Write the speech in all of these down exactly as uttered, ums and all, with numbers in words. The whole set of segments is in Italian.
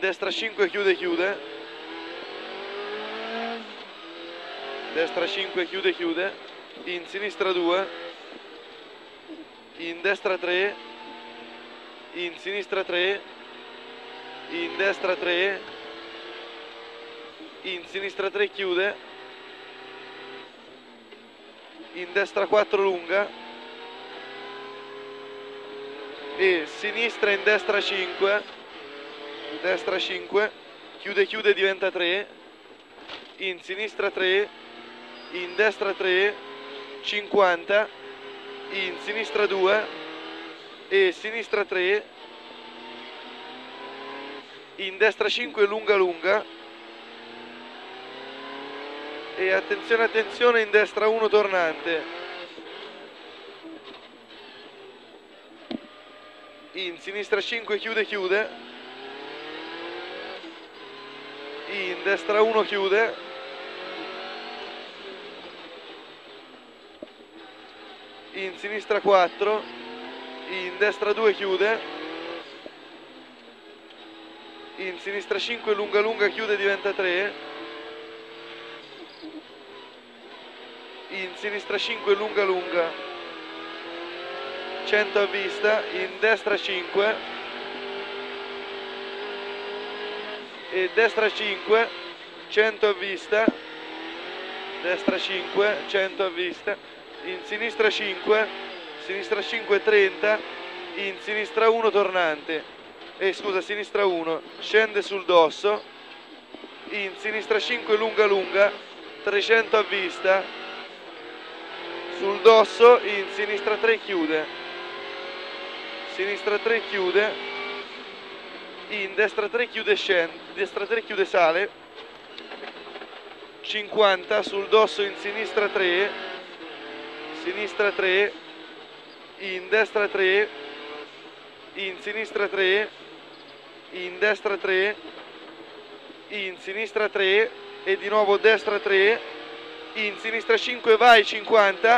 destra cinque, chiude, chiude, destra cinque, chiude, chiude, in sinistra due, in destra tre, in sinistra tre, in destra tre, in sinistra tre, chiude, in destra quattro, lunga, e sinistra in destra cinque, destra cinque, chiude, chiude, diventa tre, in sinistra tre, in destra tre, cinquanta, in sinistra due e sinistra tre, in destra cinque, lunga, lunga, e attenzione, attenzione, in destra uno, tornante, in sinistra cinque, chiude, chiude, in destra uno, chiude, in sinistra quattro, in destra due, chiude, in sinistra cinque, lunga, lunga, chiude, diventa tre, in sinistra cinque, lunga, lunga, cento a vista, in destra cinque e destra cinque, cento a vista, destra cinque, cento a vista, in sinistra cinque, sinistra cinque, trenta, in sinistra uno, tornante, e eh, scusa, sinistra uno, scende sul dosso, in sinistra cinque, lunga, lunga, trecento a vista, sul dosso, in sinistra tre, chiude, sinistra tre, chiude, in destra tre, chiude, scende, destra tre, chiude, sale, cinquanta, sul dosso, in sinistra tre, sinistra tre, in destra tre, in sinistra tre, in destra tre, in sinistra tre e di nuovo destra tre, in sinistra cinque, vai, cinquanta,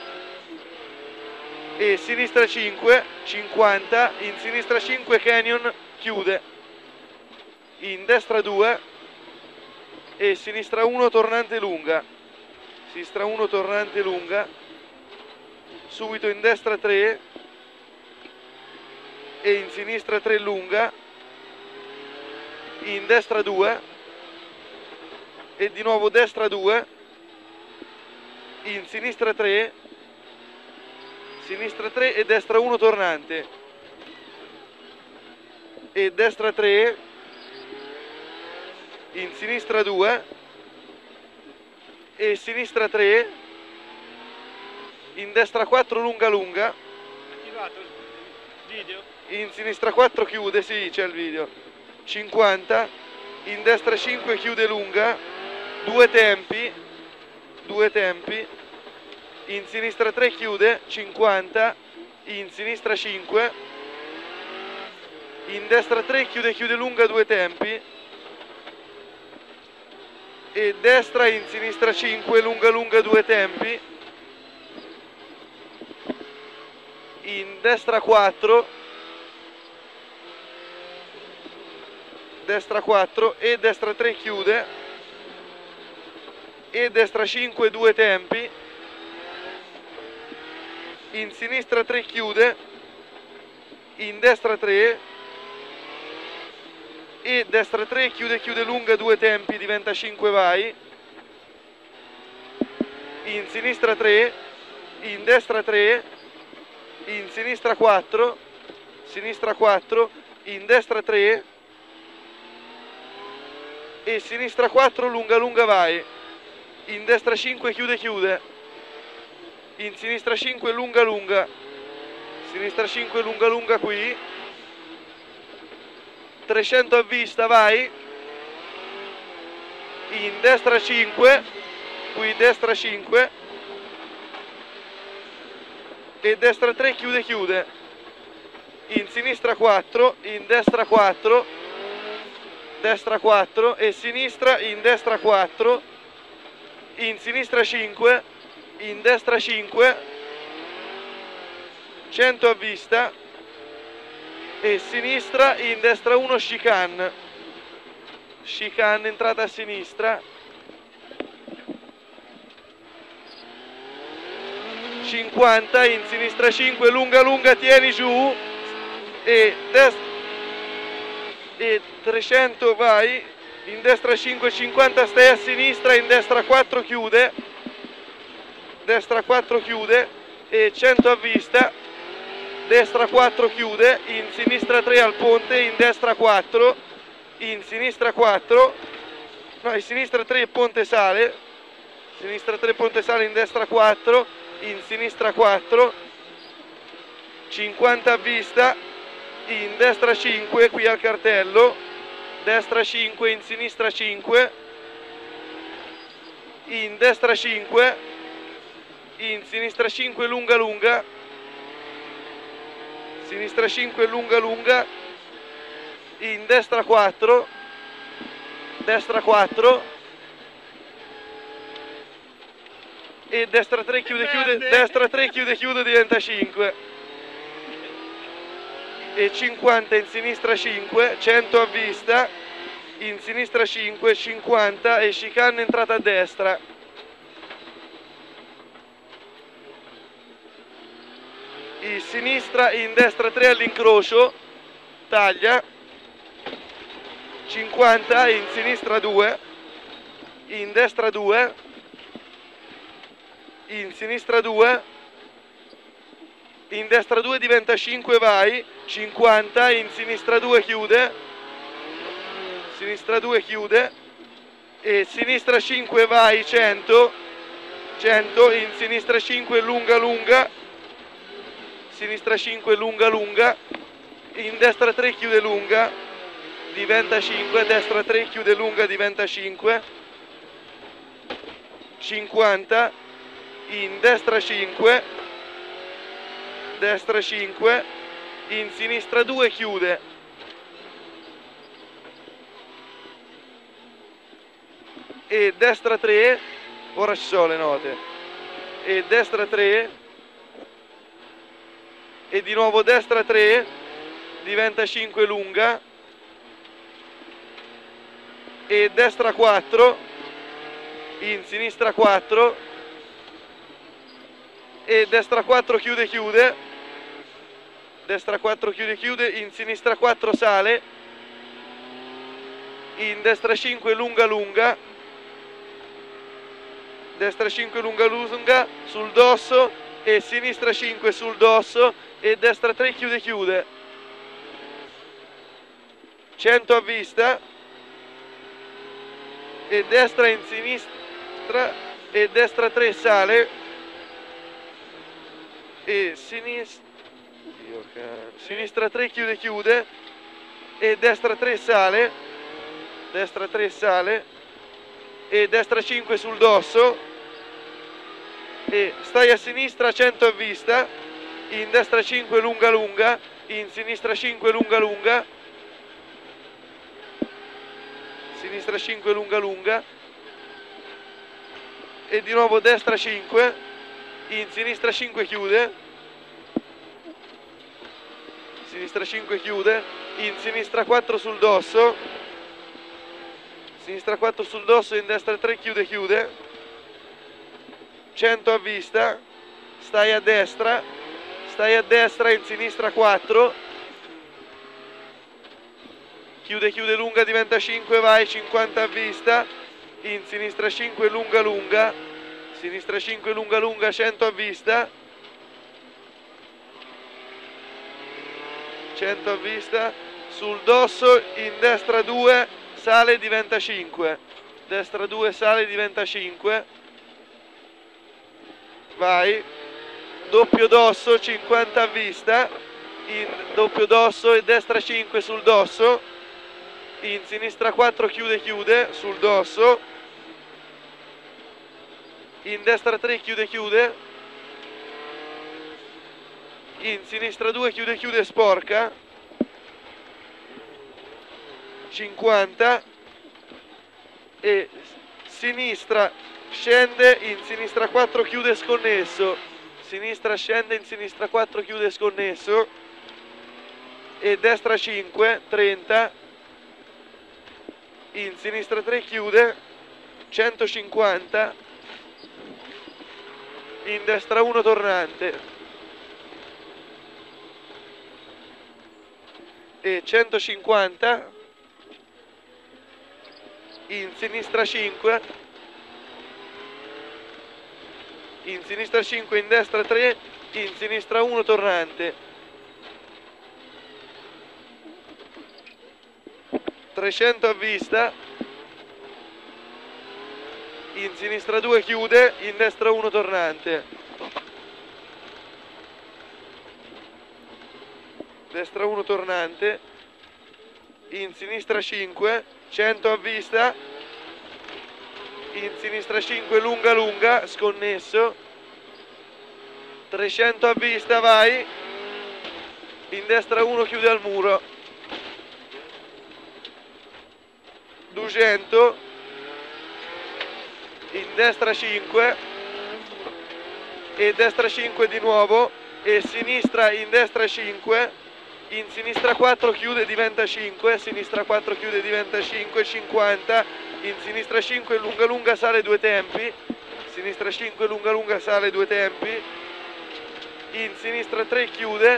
e sinistra cinque, cinquanta, in sinistra cinque, canyon, chiude, in destra due e sinistra uno, tornante, lunga, sinistra uno, tornante, lunga, subito in destra tre e in sinistra tre, lunga, in destra due e di nuovo destra due, in sinistra tre, sinistra tre e destra uno, tornante, e destra tre, in sinistra due e sinistra tre, in destra quattro, lunga, lunga, attivato il video, in sinistra quattro, chiude, sì, c'è il video, cinquanta, in destra cinque, chiude, lunga, due tempi, due tempi, in sinistra tre, chiude, cinquanta, in sinistra cinque, in destra tre, chiude, chiude, lunga, due tempi, e destra in sinistra cinque, lunga, lunga, due tempi, in destra quattro, destra quattro e destra tre, chiude, e destra cinque, due tempi, in sinistra tre, chiude, in destra tre e destra tre, chiude, chiude, lunga, due tempi, diventa cinque, vai, in sinistra tre, in destra tre, in sinistra quattro, sinistra quattro, in destra tre e sinistra quattro, lunga, lunga, vai, in destra cinque, chiude, chiude, in sinistra cinque, lunga, lunga, sinistra cinque, lunga, lunga, qui, trecento a vista, vai, in destra cinque, qui destra cinque e destra tre, chiude, chiude, in sinistra quattro, in destra quattro, destra quattro e sinistra, in destra quattro, in sinistra cinque, in destra cinque, cento a vista e sinistra, in destra uno, chicane, chicane, entrata a sinistra, cinquanta, in sinistra cinque, lunga lunga, tieni giù, e, destra, e trecento vai, in destra cinque, cinquanta, stai a sinistra, in destra quattro chiude, destra quattro chiude, e cento a vista, destra quattro chiude, in sinistra tre al ponte, in destra quattro, in sinistra quattro, no, in sinistra tre ponte sale, sinistra tre ponte sale, in destra quattro, in sinistra quattro, cinquanta a vista, in destra cinque, qui al cartello, destra cinque, in sinistra cinque, in destra cinque, in sinistra cinque, lunga lunga, sinistra cinque, lunga lunga, in destra quattro, destra quattro, e destra tre, chiude chiude, destra tre, chiude chiude, diventa cinque, e cinquanta, in sinistra cinque, cento a vista, in sinistra cinque, cinquanta, e chicane, entrata a destra, in sinistra, in destra tre all'incrocio, taglia, cinquanta, in sinistra due, in destra due, in sinistra due, in destra due, diventa cinque, vai, cinquanta, in sinistra due chiude, sinistra due chiude, e sinistra cinque vai, cento, cento, in sinistra cinque, lunga lunga, sinistra cinque, lunga lunga, in destra tre chiude lunga, diventa cinque, destra tre chiude lunga, diventa cinque, cinquanta, in destra cinque, destra cinque, in sinistra due chiude, e destra tre, ora ci sono le note, e destra tre, e di nuovo destra tre, diventa cinque lunga, e destra quattro, in sinistra quattro, e destra quattro chiude chiude, destra quattro chiude chiude, in sinistra quattro sale, in destra cinque lunga lunga, destra cinque lunga lunga, sul dosso, e sinistra cinque sul dosso, e destra tre chiude chiude, cento a vista, e destra in sinistra, e destra tre sale, e sinistra, sinistra tre chiude chiude, e destra tre sale, destra tre sale, e destra cinque sul dosso, e stai a sinistra, cento a vista, in destra cinque lunga lunga, in sinistra cinque lunga lunga, sinistra cinque lunga lunga, e di nuovo destra cinque, in sinistra cinque chiude, sinistra cinque chiude, in sinistra quattro sul dosso, sinistra quattro sul dosso, in destra tre chiude chiude, cento a vista, stai a destra, stai a destra, in sinistra quattro, chiude chiude lunga, diventa cinque, vai, cinquanta a vista, in sinistra cinque lunga lunga, sinistra cinque lunga lunga, cento a vista, cento a vista, sul dosso, in destra due, sale, diventa cinque, destra due sale, diventa cinque, vai, doppio dosso, cinquanta a vista, in doppio dosso, e destra cinque sul dosso, in sinistra quattro chiude chiude, sul dosso, in destra tre chiude chiude, in sinistra due chiude chiude, sporca, cinquanta, e sinistra scende, in sinistra quattro chiude sconnesso, sinistra scende, in sinistra quattro chiude sconnesso, e destra cinque, trenta, in sinistra tre, chiude, centocinquanta, in destra uno tornante, e centocinquanta, in sinistra cinque, in sinistra cinque, in destra tre, in sinistra uno tornante, trecento a vista, in sinistra due, chiude, in destra uno tornante, destra uno tornante, in sinistra cinque, cento a vista, in sinistra cinque, lunga lunga, sconnesso, trecento a vista, vai, in destra uno, chiude al muro, duecento, in destra cinque, e destra cinque di nuovo, e sinistra in destra cinque, in sinistra quattro, chiude, diventa cinque, sinistra quattro, chiude, diventa cinque, cinquanta, in sinistra cinque, lunga lunga, sale due tempi, sinistra cinque, lunga lunga, sale due tempi, in sinistra tre, chiude,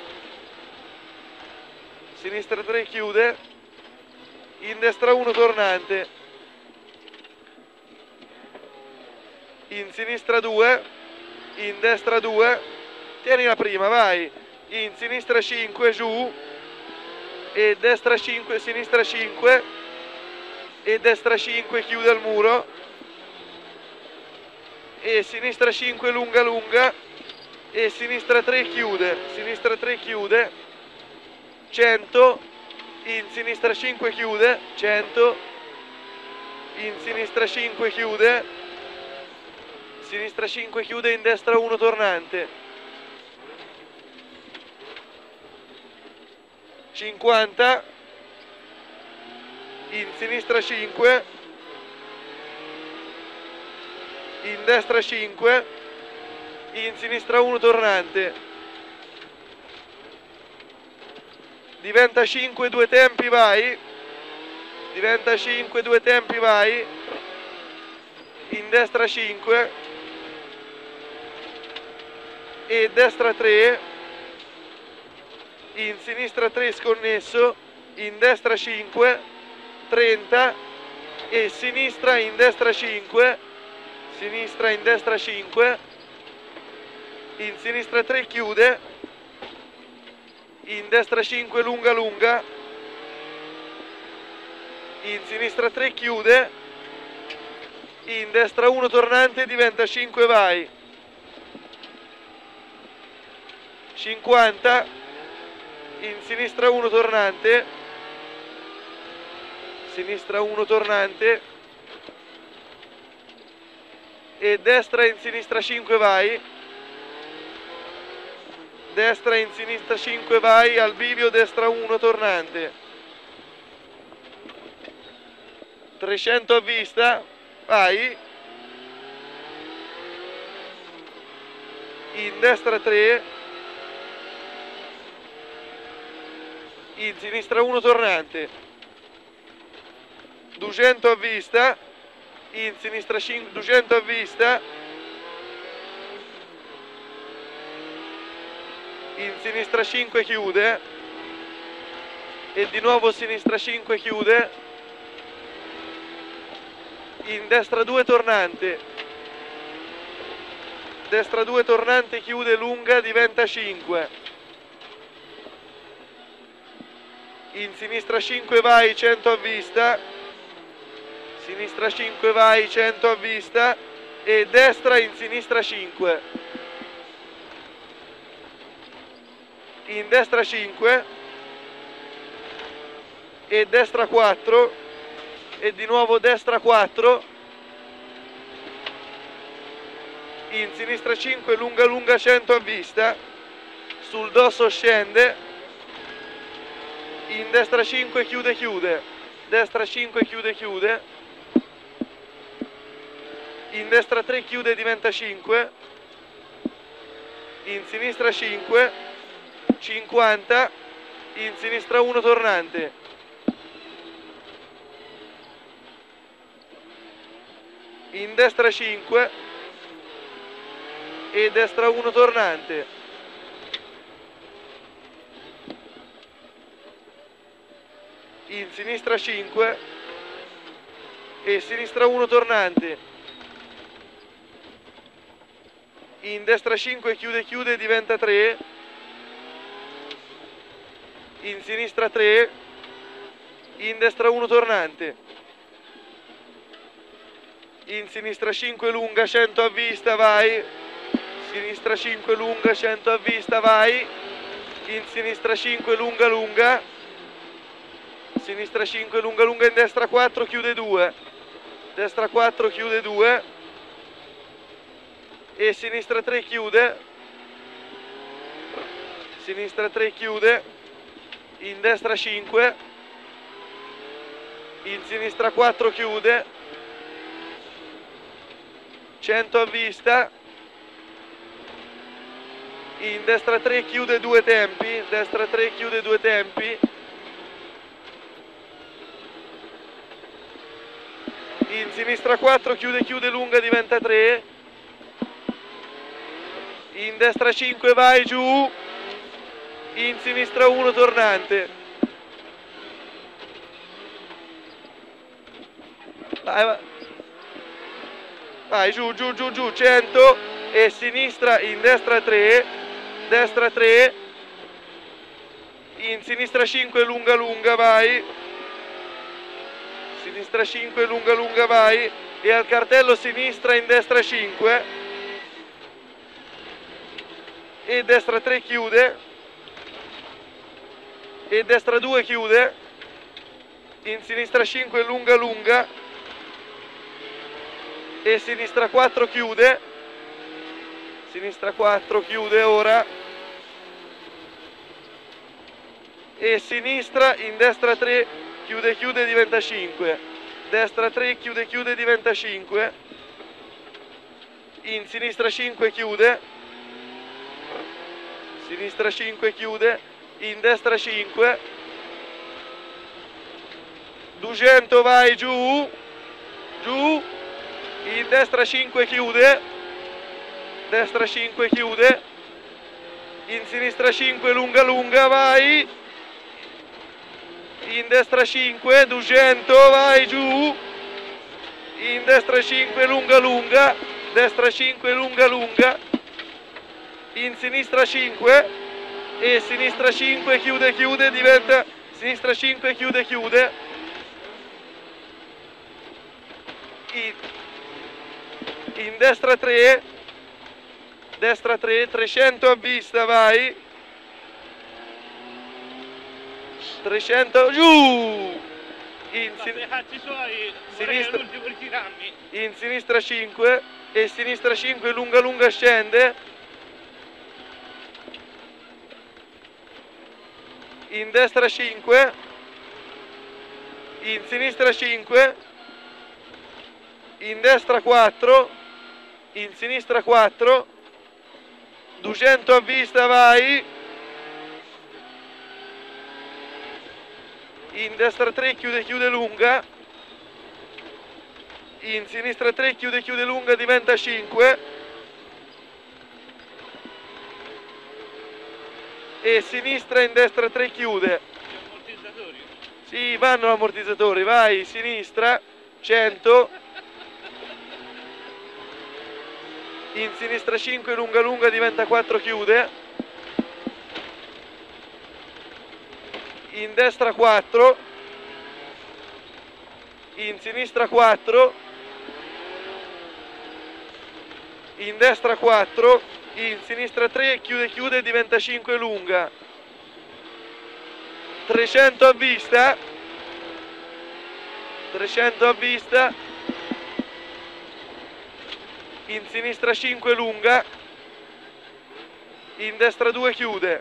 sinistra tre, chiude, in destra uno tornante, in sinistra due, in destra due, tieni la prima, vai, in sinistra cinque, giù, e destra cinque, sinistra cinque, e destra cinque, chiude al muro, e sinistra cinque, lunga lunga, e sinistra tre, chiude, sinistra tre, chiude, cento, in sinistra cinque, chiude, cento, in sinistra cinque, chiude, sinistra cinque, chiude, in destra uno tornante, cinquanta, in sinistra cinque, in destra cinque, in sinistra uno tornante, diventa cinque, due tempi, vai, diventa cinque, due tempi, vai, in destra cinque, e destra tre, in sinistra tre, sconnesso, in destra cinque, trenta, e sinistra in destra cinque, sinistra in destra cinque, in sinistra tre, chiude, in destra cinque, lunga lunga, in sinistra tre, chiude, in destra uno tornante, diventa cinque, vai, cinquanta, in sinistra uno tornante, sinistra uno tornante, e destra in sinistra cinque, vai, destra in sinistra cinque, vai, al bivio, destra uno tornante, trecento a vista, vai, in destra tre, in sinistra uno tornante, duecento a vista, in sinistra cinque, duecento a vista, in sinistra cinque, chiude, e di nuovo sinistra cinque, chiude, in destra due tornante, destra due tornante, chiude, lunga, diventa cinque, in sinistra cinque, vai, cento a vista, sinistra cinque, vai, cento a vista, e destra in sinistra cinque, in destra cinque, e destra quattro, e di nuovo destra quattro, in sinistra cinque, lunga lunga, cento a vista, sul dosso scende, in destra cinque, chiude chiude, destra cinque, chiude chiude, in destra tre, chiude, diventa cinque, in sinistra cinque, cinquanta, in sinistra uno tornante, in destra cinque e destra uno tornante, in sinistra cinque e sinistra uno tornante, in destra cinque, chiude chiude, diventa tre, in sinistra tre, in destra uno tornante, in sinistra cinque lunga, cento a vista, vai, sinistra cinque lunga, cento a vista, vai, in sinistra cinque lunga lunga, sinistra cinque lunga lunga, in destra quattro, chiude due, destra quattro, chiude due e sinistra tre, chiude, sinistra tre, chiude, in destra cinque, in sinistra quattro, chiude, cento a vista, in destra tre, chiude due tempi, destra tre, chiude due tempi, in sinistra quattro, chiude chiude lunga, diventa tre, in destra cinque, vai giù, in sinistra uno tornante, vai, vai. Vai giù giù giù giù, cento e sinistra, in destra tre, destra tre, in sinistra cinque lunga lunga, vai, sinistra cinque lunga lunga, vai, e al cartello sinistra in destra cinque e destra tre, chiude, e destra due, chiude, in sinistra cinque lunga lunga e sinistra quattro, chiude, sinistra quattro, chiude ora, e sinistra in destra tre, chiude chiude, diventa cinque, destra tre, chiude chiude, diventa cinque, in sinistra cinque, chiude, sinistra cinque, chiude, in destra cinque, duecento, vai giù, giù, in destra cinque, chiude, destra cinque, chiude, in sinistra cinque lunga lunga, vai, in destra cinque, duecento, vai giù, in destra cinque lunga lunga, destra cinque lunga lunga, in sinistra cinque e sinistra cinque, chiude chiude, diventa sinistra cinque, chiude chiude, in, in destra tre, destra tre, trecento a vista, vai, trecento, giù, in, sin sinistra, in sinistra cinque e sinistra cinque lunga lunga, scende, in destra cinque, in sinistra cinque, in destra quattro, in sinistra quattro, duecento a vista, vai, in destra tre, chiude chiude lunga, in sinistra tre, chiude chiude lunga, diventa cinque, e sinistra in destra tre, chiude, sì, vanno ammortizzatori, vai, sinistra cento, in sinistra cinque lunga lunga, diventa quattro, chiude, in destra quattro, in sinistra quattro, in destra quattro, in sinistra tre, chiude chiude, diventa cinque lunga, trecento a vista, trecento a vista, in sinistra cinque lunga, in destra due, chiude,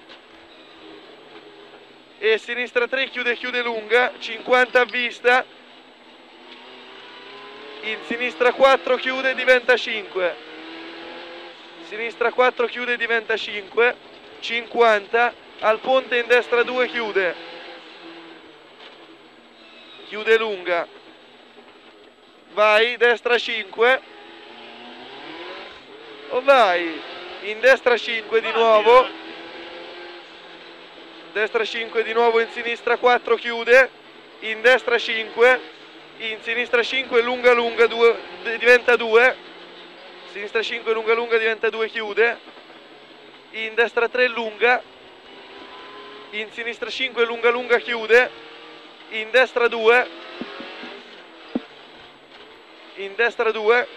e sinistra tre, chiude chiude lunga, cinquanta a vista, in sinistra quattro, chiude, diventa cinque, sinistra quattro, chiude, diventa cinque, cinquanta, al ponte in destra due, chiude, chiude lunga, vai, destra cinque, oh, vai, in destra cinque di nuovo, destra cinque di nuovo, in sinistra quattro, chiude, in destra cinque, in sinistra cinque, lunga lunga, due, diventa due, sinistra cinque, lunga lunga, diventa due, chiude, in destra tre, lunga, in sinistra cinque, lunga lunga, chiude, in destra due, in destra due,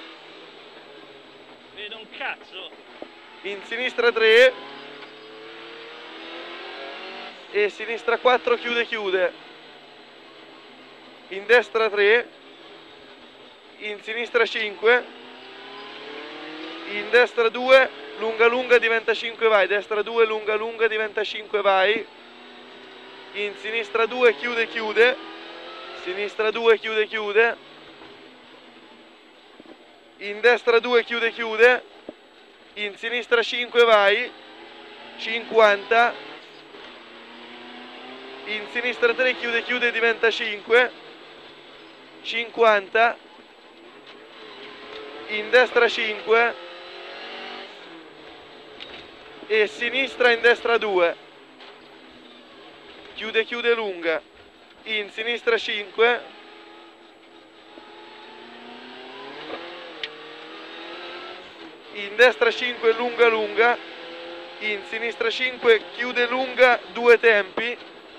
vedo un cazzo, in sinistra tre e sinistra quattro, chiude chiude, in destra tre, in sinistra cinque, in destra due, lunga lunga, diventa cinque, vai, destra due, lunga lunga, diventa cinque, vai, in sinistra due, chiude chiude, sinistra due, chiude chiude, in destra due, chiude chiude, in sinistra cinque, vai, cinquanta, in sinistra tre, chiude chiude, diventa cinque, cinquanta, in destra cinque e sinistra in destra due, chiude chiude lunga, in sinistra cinque, in destra cinque, lunga lunga, in sinistra cinque, chiude lunga, due tempi,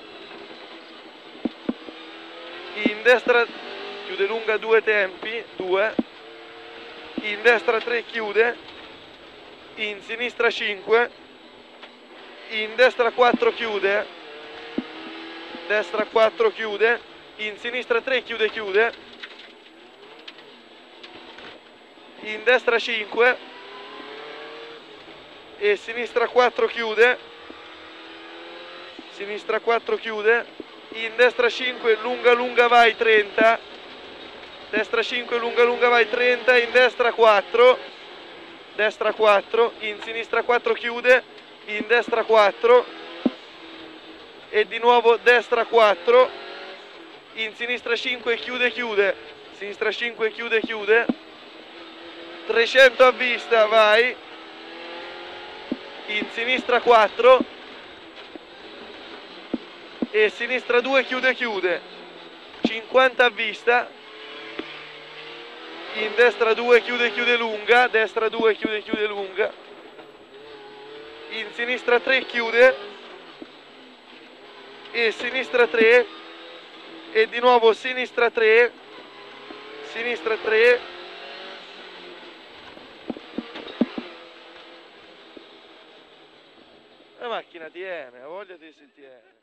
in destra chiude lunga, due tempi, due, in destra tre, chiude, in sinistra cinque, in destra quattro, chiude, destra quattro, chiude, in sinistra tre, chiude chiude, in destra cinque e sinistra quattro, chiude, sinistra quattro, chiude, in destra cinque, lunga lunga, vai, trenta, destra cinque, lunga lunga, vai, trenta, in destra quattro, destra quattro, in sinistra quattro, chiude, in destra quattro e di nuovo destra quattro, in sinistra cinque, chiude chiude, sinistra cinque, chiude chiude, trecento a vista, vai, in sinistra quattro e sinistra due, chiude chiude, cinquanta a vista, in destra due, chiude chiude lunga, destra due, chiude chiude lunga, in sinistra tre, chiude e sinistra tre e di nuovo sinistra tre, sinistra tre, la macchina tiene, la voglia di si tiene.